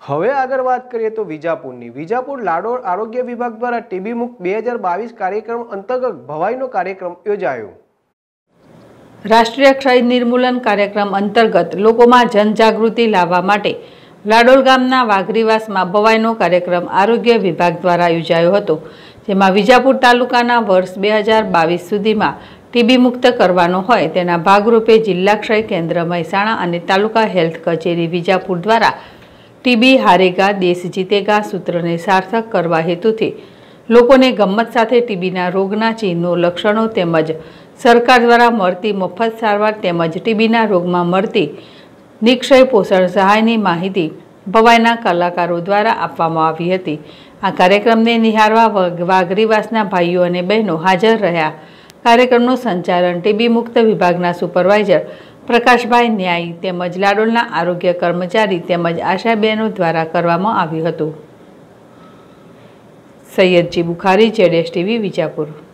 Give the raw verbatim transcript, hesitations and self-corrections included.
હવે આગળ વાત કરીએ તો વિજાપુરની વિજાપુર લાડોળ આરોગ્ય વિભાગ દ્વારા ટીબી મુક્ત બે હજાર બાવીસ કાર્યક્રમ અંતર્ગત ભવાઈનો કાર્યક્રમ યોજાયો। રાષ્ટ્રીય ક્ષય નિર્મૂલન કાર્યક્રમ અંતર્ગત લોકોમાં જનજાગૃતિ લાવવા માટે લાડોળ ગામના વાઘરીવાસમાં ભવાઈનો કાર્યક્રમ આરોગ્ય વિભાગ દ્વારા યોજાયો હતો, જેમાં વિજાપુર તાલુકાના વર્ષ બે હજાર બાવીસ સુધીમાં ટીબી મુક્ત કરવાનો હોય તેના ભાગરૂપે જિલ્લા ક્ષય કેન્દ્ર મહેસાણા અને તાલુકા હેલ્થ કચેરી વિજાપુર દ્વારા ટીબી હારેગા દેશ જીતેગા સૂત્રને સાર્થક કરવા હેતુથી લોકોને ગમ્મત સાથે ટીબીના રોગના ચિહ્નો, લક્ષણો તેમજ સરકાર દ્વારા મળતી મફત સારવાર તેમજ ટીબીના રોગમાં મળતી નિક્ષય પોષણ સહાયની માહિતી ભવાઈના કલાકારો દ્વારા આપવામાં આવી હતી। આ કાર્યક્રમને નિહાળવા વાઘરીવાસના ભાઈઓ અને બહેનો હાજર રહ્યા। કાર્યક્રમનું સંચાલન ટીબી મુક્ત વિભાગના સુપરવાઇઝર પ્રકાશભાઈ ન્યાયી તેમજ લાડોળના આરોગ્ય કર્મચારી તેમજ આશાબહેનો દ્વારા કરવામાં આવ્યું હતું। સૈયદજી બુખારી, જેડેશ ટીવી, વિજાપુર।